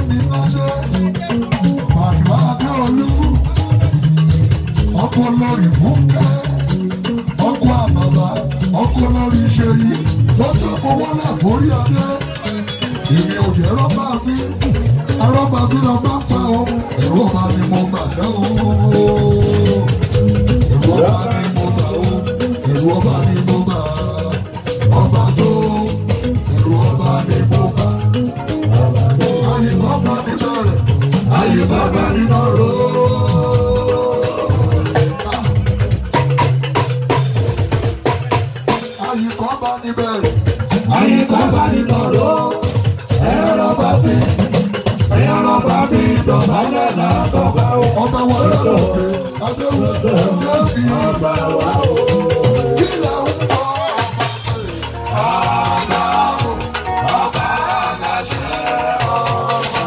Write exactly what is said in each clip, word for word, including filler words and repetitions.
mi lọ́dẹ. Bàbá Adéolú. Ọkọ lórí Fúnkẹ́. Ọkọ àbàbà. Ọkọ lórí Ṣèyí. Tọ́jú mo wọlé àforí adé. Èmi ò jẹ́ rọ́bà fi. Arọ́bà fi lọ bá pa o. Ẹ̀rọ ọba ni mo gbà sẹ́ o. Ẹ̀rọ ọba ni mo gbà o. Ẹ̀rọ ọba ni mo gbà. Ọba tó. Ẹ̀rọ ọba ni mo gbà. Ayé bàbá ní bẹ̀rẹ̀. Ayé bàbá ní nọ̀rọ̀. Ayé bàbá ní bẹ̀rẹ̀. Ayé bàbá ní nọ̀rọ̀. Ẹ̀rọ bá fi. Ẹ̀rọ bá fi dọ̀bálẹ̀ látọ̀gbà o. Ọba wa Adégòkè Adéwùsì yóò fi ọba wa o. Kí lè ń fọ ọba o? Ọba aláṣẹ ọba.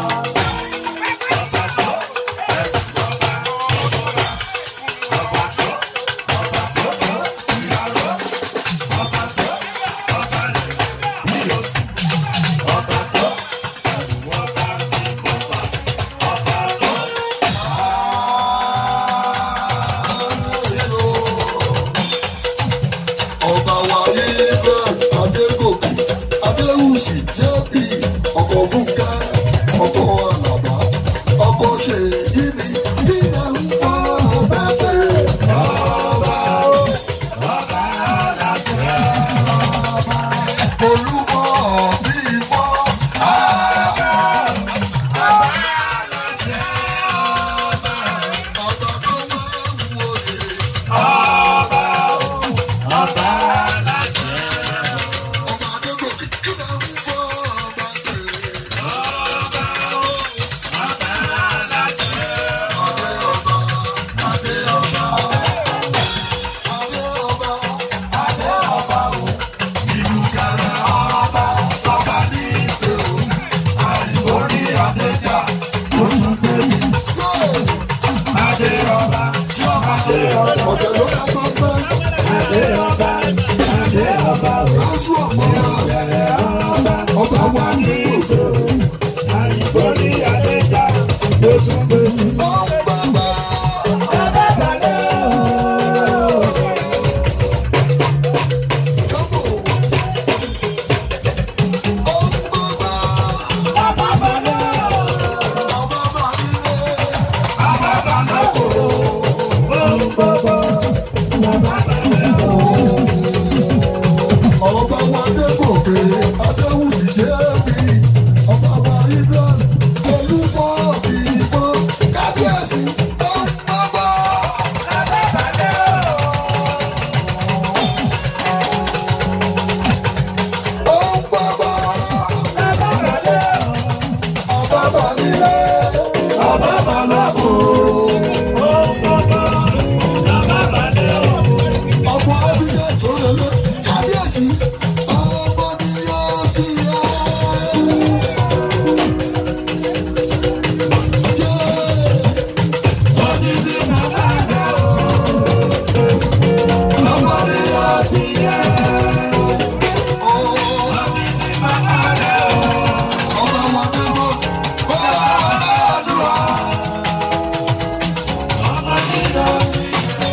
Ọba wa Adégòkè Adéwùsì yóò fi ọkọ̀ Fúnkẹ́ ọkọ̀ Àlàbá ọkọ̀ Ṣèyí ni kí lè ń fọ ọba pé ọba o. Ọba aláṣẹ ọba. Olúfọ́ bí Ifọ́. Ọba aláṣẹ ọba. Ọba tó máa ń wòye. Ọba o. Ọba aláṣẹ. Ọba Adégòkè kí lè ń fọ ọba pé ọba o. Ọba aláṣẹ. Adé ọba, adé ọba. Adé ọba, adé ọba o. Ìlú kẹrẹ ọba, ọba ní ìṣe o. Àìborí Adéjà ló tún gbé mi. Adé ọba, jọba adé ọba. Ọ̀jẹ̀ ló ká gbọ́ pé. Adé ọba, adé ọba o. Káṣú ọ̀pọ̀ wa. Ọba wa ní ìṣe o. Àìborí Adéjà ló tún gbé mi. Ọ̀hún bàbá. Bàbá balẹ̀ o. Lọ́mọ. Ọ̀hún bàbá. Bàbá balẹ̀ o. Ọba bá nílé. Bàbá balẹ̀ o. Ọ̀hún bàbá. Bàbá balẹ̀ o. Ọba wa Adégòkè Adéwùsì yéèbí. Ọba wa Israel Olúfọ́ of Ifon Kabiesi Olufon. Bàbá balẹ̀ o. Ọ̀hún bàbá. Bàbá balẹ̀ o. Ọba bá nílé. Ọba balẹ̀ o. Ọ̀hún bàbá. Bàbá balẹ̀ o. Ọmọ Abídé tó lélẹ̀ Kabiesi ọmọ ni yóò sí ẹ. Wọ́n ti sí bàbá rẹ̀ o. Ọmọ ni yóò sí ẹ. Wọ́n ti sí bàbá rẹ̀ o. Ọba wa débò. Ọba Ọlọ́run. Ọmọ ni yóò sí ẹ.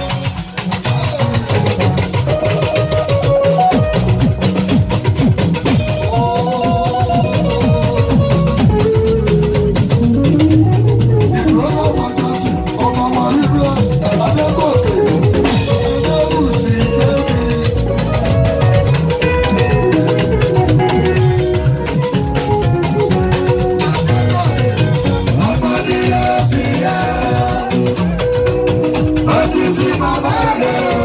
Bàbá